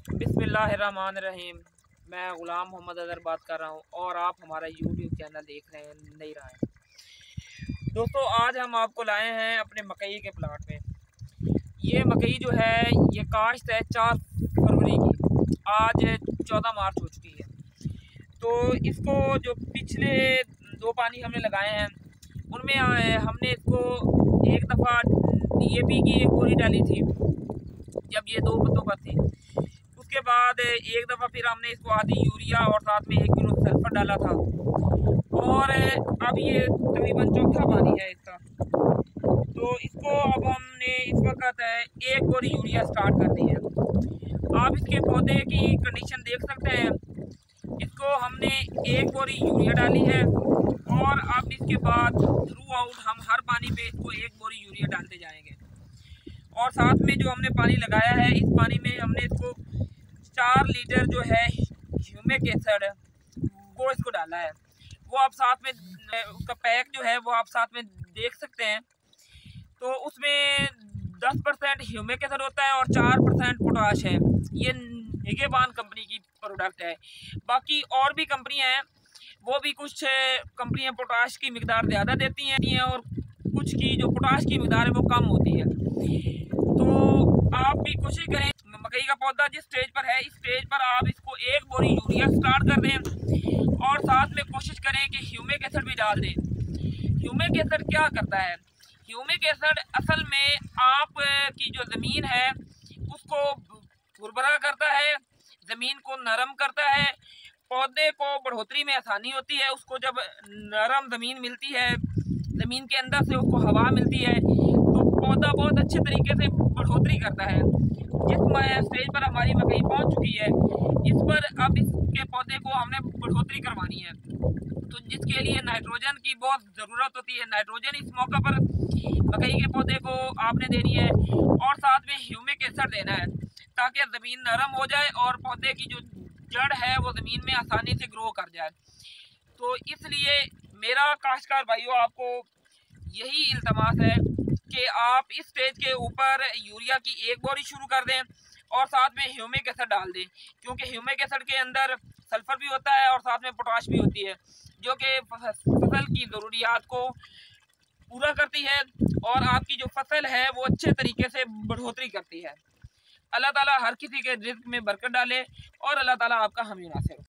बिस्मिल्लाहिर्रहमानिर्रहीम। मैं ग़ुलाम मोहम्मद अज़हर बात कर रहा हूँ और आप हमारा यूट्यूब चैनल देख रहे हैं नहीं रहा है। दोस्तों, आज हम आपको लाए हैं अपने मकई के प्लाट में। ये मकई जो है ये काश्त है 4 फरवरी की। आज 14 मार्च हो चुकी है। तो इसको जो पिछले 2 पानी हमने लगाए हैं उनमें हमने इसको एक दफ़ा DAP की एक बोरी डाली थी जब ये 2 पत्तों पर थी। उसके बाद एक दफ़ा फिर हमने इसको आधी यूरिया और साथ में 1 किलो सल्फर डाला था और अब ये तकरीबन चौथा पानी है इसका। तो इसको अब हमने इस वक्त 1 बोरी यूरिया स्टार्ट कर दी है। आप इसके पौधे की कंडीशन देख सकते हैं। इसको हमने 1 बोरी यूरिया डाली है और अब इसके बाद थ्रू आउट हम हर पानी पे इसको 1 बोरी यूरिया डालते जाएंगे। और साथ में जो हमने पानी लगाया है इस पानी में हमने इसको 4 लीटर जो है ह्यूमिक एसिड वो इसको डाला है। वो आप साथ में उसका पैक जो है वो आप साथ में देख सकते हैं। तो उसमें 10% ह्यूमिक एसिड होता है और 4% पोटाश है। ये निगेबान कंपनी की प्रोडक्ट है। बाकी और भी कंपनियां हैं, वो भी कुछ कंपनियां पोटाश की मिकदार ज़्यादा देती हैं और कुछ की जो पोटाश की मिकदार है वो कम होती है। तो आप भी कोशिश करें, मकई का पौधा जिस स्टेज पर है इस स्टेज पर आप इसको 1 बोरी यूरिया स्टार्ट कर दें और साथ में कोशिश करें कि ह्यूमिक एसिड भी डाल दें। ह्यूमिक एसिड क्या करता है? ह्यूमिक एसिड असल में आप की जो ज़मीन है उसको भुरभुरा करता है, ज़मीन को नरम करता है, पौधे को बढ़ोतरी में आसानी होती है। उसको जब नरम ज़मीन मिलती है, ज़मीन के अंदर से उसको हवा मिलती है तो पौधा बहुत अच्छे तरीके से बढ़ोतरी करता है। जिस स्टेज पर हमारी मकई पहुंच चुकी है इस पर अब इसके पौधे को हमने बढ़ोतरी करवानी है, तो जिसके लिए नाइट्रोजन की बहुत ज़रूरत होती है। नाइट्रोजन इस मौका पर मकई के पौधे को आपने देनी है और साथ में ह्यूमिक एसिड देना है ताकि ज़मीन नरम हो जाए और पौधे की जो जड़ है वो ज़मीन में आसानी से ग्रो कर जाए। तो इसलिए मेरा काश्तकार भाइयों आपको यही इल्तमास है कि आप इस स्टेज के ऊपर यूरिया की 1 बोरी शुरू कर दें और साथ में ह्यूमिक एसिड डाल दें, क्योंकि ह्यूमिक एसिड के अंदर सल्फर भी होता है और साथ में पोटाश भी होती है जो कि फसल की ज़रूरियात को पूरा करती है और आपकी जो फसल है वो अच्छे तरीके से बढ़ोतरी करती है। अल्लाह ताला हर किसी के रिज़्क़ में बरकत डाले और अल्लाह ताला आपका हामी नासिर हो।